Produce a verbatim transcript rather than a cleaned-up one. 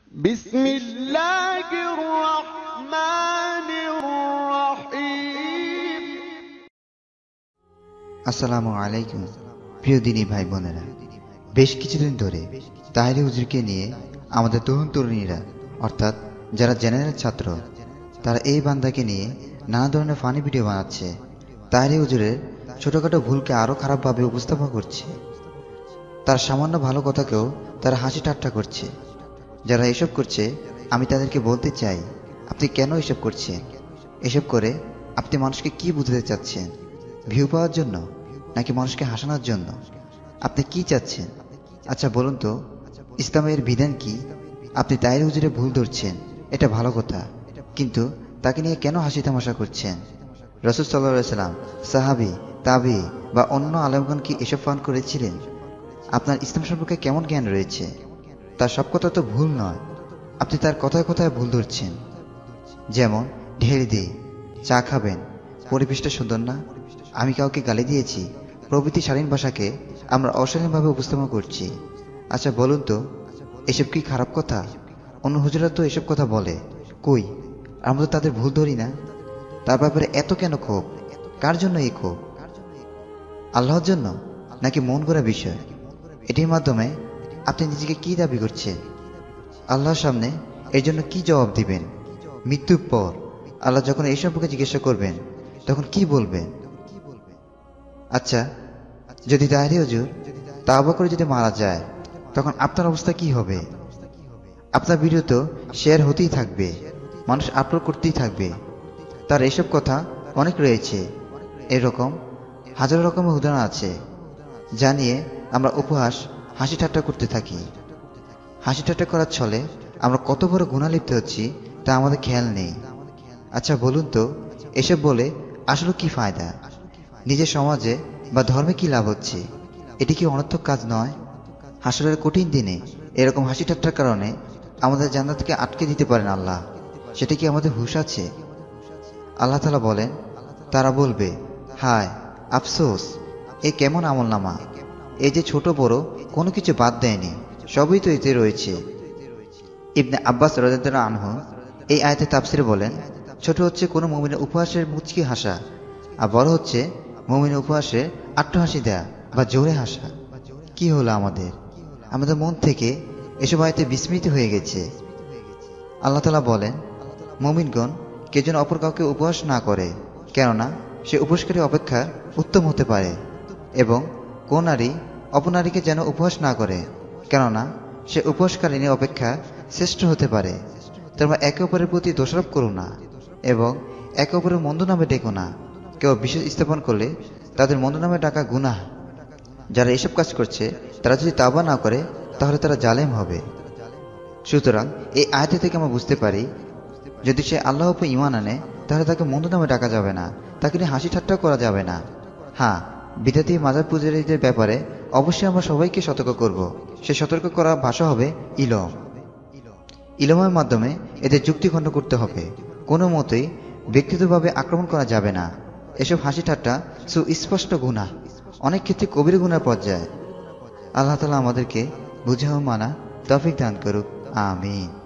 بسم الله الرحمن الرحيم আসসালামু আলাইকুম প্রিয় দিনী ভাই বোনেরা, বেশ কিছুদিন ধরে তাহেরি হুজুরকে নিয়ে আমাদের তরুণ তরুণীরা অর্থাৎ যারা জেনারেল ছাত্র তারা এই বান্দাকে নিয়ে নানা ধরনের ফানি ভিডিও বানাচ্ছে। তাহেরি হুজুরের ছোটোখাটো ভুলকে আরও খারাপভাবে উপস্থাপন করছে। তার সামান্য ভালো কথাকেও তারা হাসি ঠাট্টা করছে। যারা এসব করছে আমি তাদেরকে বলতে চাই, আপনি কেন এসব করছেন? এসব করে আপনি মানুষকে কি বুঝাতে চাচ্ছেন? ভিউ পাওয়ার জন্য নাকি মানুষকে হাসানোর জন্য? আপনি কি চাচ্ছেন? আচ্ছা বলুন তো, ইসলামের বিধান কি? আপনি তাহেরি হুজুরে ভুল ধরছেন, এটা ভালো কথা, কিন্তু তাকে নিয়ে কেন হাসি তামাশা করছেন? রাসূল সাল্লাল্লাহু আলাইহি সাল্লাম, সাহাবী, তাবি বা অন্য আলেমগণ কি এসব ফান করেছিলেন? আপনার ইসলাম সম্পর্কে কেমন জ্ঞান রয়েছে? তার সব কথা তো ভুল নয়, আপনি তার কথায় কথায় ভুল ধরছেন। যেমন ঢের দিই, চা খাবেন, পরিবেশটা সুন্দর না, আমি কাউকে গালি দিয়েছি প্রভৃতি শালীন ভাষাকে আমরা অশালীনভাবে উপস্থাপন করছি। আচ্ছা বলুন তো, এসব কি খারাপ কথা? অন্য হুজুরা তো এসব কথা বলে, কই আমরা তো তাদের ভুল ধরি না। তার ব্যাপারে এত কেন ক্ষোভ? কার জন্য এই ক্ষোভ? আল্লাহর জন্য নাকি মন গড়া বিষয়? এটির মাধ্যমে আপনি নিজেকে কি দাবি করছেন? আল্লাহর সামনে এর জন্য কি জবাব দিবেন? মৃত্যুর পর আল্লাহ যখন এই সম্পর্কে জিজ্ঞাসা করবেন তখন কি বলবেন? আচ্ছা, যদি তাহেরি হুজুর তাওবা করে যদি মারা যায় তখন আপনার অবস্থা কি হবে? আপনার ভিডিও তো শেয়ার হতেই থাকবে, মানুষ আপলোড করতেই থাকবে। তার এইসব কথা অনেক রয়েছে, এরকম হাজার রকমের উদাহরণ আছে যা নিয়ে আমরা উপহাস হাসি ঠাট্টা করতে থাকি। হাসি ঠাট্টা করার ছলে আমরা কত বড় গুনাহ লিপ্ত হচ্ছি তা আমাদের খেয়াল নেই। আচ্ছা বলুন তো, এসব বলে আসলে কি ফায়দা? নিজের সমাজে বা ধর্মে কি লাভ হচ্ছে? এটি কি অনর্থক কাজ নয়? হাসরের কঠিন দিনে এরকম হাসি ঠাট্টার কারণে আমাদের জান্নাত থেকে আটকে দিতে পারেন আল্লাহ। সেটা কি আমাদের হুঁশ আছে? আল্লাহ তাআলা বলেন, তারা বলবে, হায় আফসোস, এ কেমন আমলনামা! এই যে ছোট বড় কোনো কিছু বাদ দেয়নি, সবই তো এতে রয়েছে। ইবনে আব্বাস রাদিয়াল্লাহু আনহু এই আয়াতে তাফসিরে বলেন, ছোট হচ্ছে কোনো মুমিনের উপহাসের মুচকি হাসা, আর বড় হচ্ছে মুমিনের উপহাসে আট্টহাসি দেয়া বা জোরে হাসা। কি হলো আমাদের? আমাদের মন থেকে এসব আয়াতে বিস্মৃত হয়ে গেছে। আল্লাহ তাআলা বলেন, মুমিনগণ কে যেন অপর কাউকে উপহাস না করে, কেননা সে উপহাসকারী অপেক্ষা উত্তম হতে পারে, এবং কোন নারী অপর নারীকে যেন উপহাস না করে, কেননা সে উপহাসকারিণী অপেক্ষা শ্রেষ্ঠ হতে পারে। তোমরা একে অপরের প্রতি দোষারোপ করো না এবং একে অপরের মন্দ নামে ডেকো না। কেউ বিশেষ স্থাপন করলে তাদের মন্দ নামে ডাকা গুনাহ। যারা এসব কাজ করছে তারা যদি তাওবা না করে তাহলে তারা জালেম হবে। সুতরাং এই আয়াত থেকে আমরা বুঝতে পারি, যদি সে আল্লাহর উপর ঈমান আনে তাহলে তাকে মন্দ নামে ডাকা যাবে না, তাকে নিয়ে হাসি ঠাট্টা করা যাবে না। হ্যাঁ, বিদাতি মাজার পূজারীদের ব্যাপারে অবশ্যই আমরা সবাইকে সতর্ক করব। সে সতর্ক করা ভাষা হবে ইলম। ইলমের মাধ্যমে এদের যুক্তি খণ্ড করতে হবে, কোনো মতেই ব্যক্তিগতভাবে আক্রমণ করা যাবে না। এসব হাসি ঠাট্টা সুস্পষ্ট গুনাহ, অনেক ক্ষেত্রে কবির গুনার পর্যায়ে। আল্লাহ তাআলা আমাদেরকে বুঝা ও মানা তৌফিক দান করুক, আমিন।